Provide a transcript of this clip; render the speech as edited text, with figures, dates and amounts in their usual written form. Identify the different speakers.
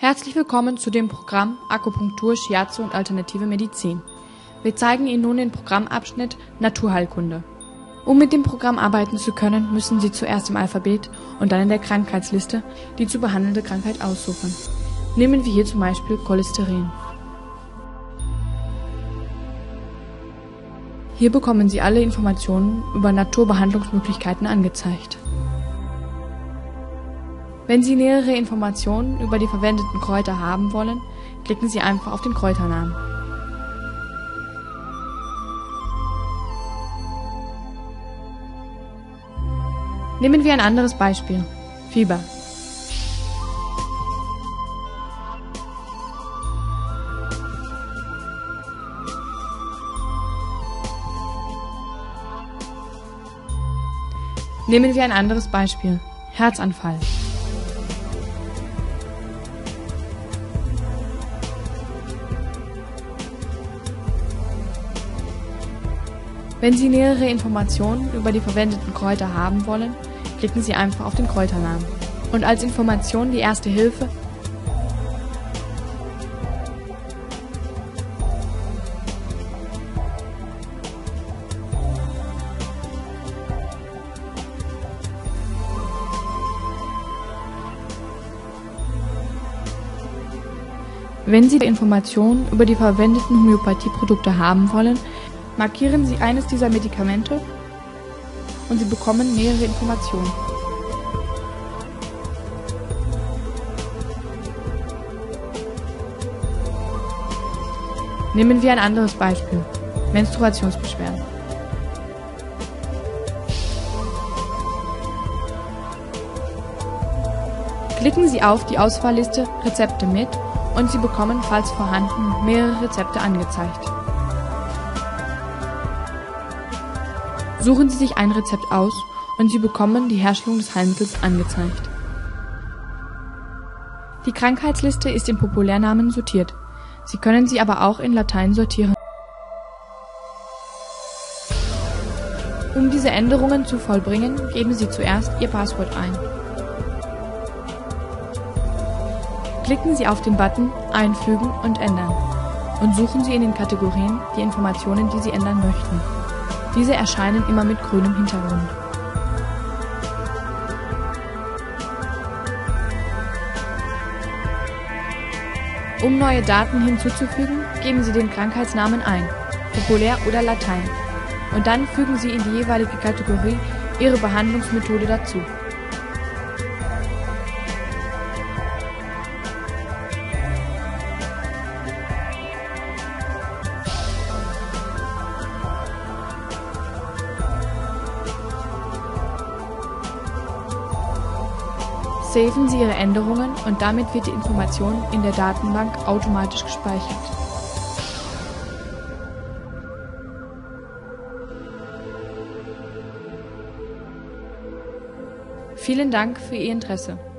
Speaker 1: Herzlich willkommen zu dem Programm Akupunktur, Shiatsu und alternative Medizin. Wir zeigen Ihnen nun den Programmabschnitt Naturheilkunde. Um mit dem Programm arbeiten zu können, müssen Sie zuerst im Alphabet und dann in der Krankheitsliste die zu behandelnde Krankheit aussuchen. Nehmen wir hier zum Beispiel Cholesterin. Hier bekommen Sie alle Informationen über Naturbehandlungsmöglichkeiten angezeigt. Wenn Sie nähere Informationen über die verwendeten Kräuter haben wollen, klicken Sie einfach auf den Kräuternamen. Nehmen wir ein anderes Beispiel: Fieber. Nehmen wir ein anderes Beispiel: Herzanfall. Wenn Sie nähere Informationen über die verwendeten Kräuter haben wollen, klicken Sie einfach auf den Kräuternamen. Und als Information die Erste Hilfe, wenn Sie Informationen über die verwendeten Homöopathieprodukte haben wollen, markieren Sie eines dieser Medikamente und Sie bekommen nähere Informationen. Nehmen wir ein anderes Beispiel: Menstruationsbeschwerden. Klicken Sie auf die Auswahlliste Rezepte mit und Sie bekommen, falls vorhanden, mehrere Rezepte angezeigt. Suchen Sie sich ein Rezept aus und Sie bekommen die Herstellung des Heilmittels angezeigt. Die Krankheitsliste ist in Populärnamen sortiert. Sie können sie aber auch in Latein sortieren. Um diese Änderungen zu vollbringen, geben Sie zuerst Ihr Passwort ein. Klicken Sie auf den Button Einfügen und ändern und suchen Sie in den Kategorien die Informationen, die Sie ändern möchten. Diese erscheinen immer mit grünem Hintergrund. Um neue Daten hinzuzufügen, geben Sie den Krankheitsnamen ein, populär oder Latein, und dann fügen Sie in die jeweilige Kategorie Ihre Behandlungsmethode dazu. Saven Sie Ihre Änderungen und damit wird die Information in der Datenbank automatisch gespeichert. Vielen Dank für Ihr Interesse.